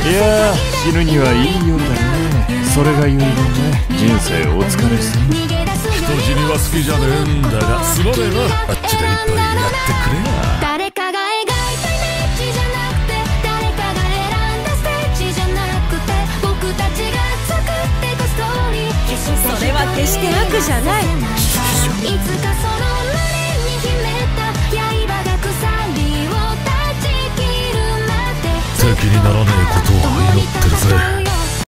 いやー、死ぬにはいい夜だね。それが遺言ね。人生お疲れさん。 人死には好きじゃねえんだが、すまねえな。あっちで一杯やってくれや。 誰かが描いたイメージじゃなくて、誰かが選んだステージじゃなくて、僕たちが作ってくストーリー。 それは決して悪じゃない。 いつかその胸に秘めた刃が鎖を断ち切るまで。 敵にならね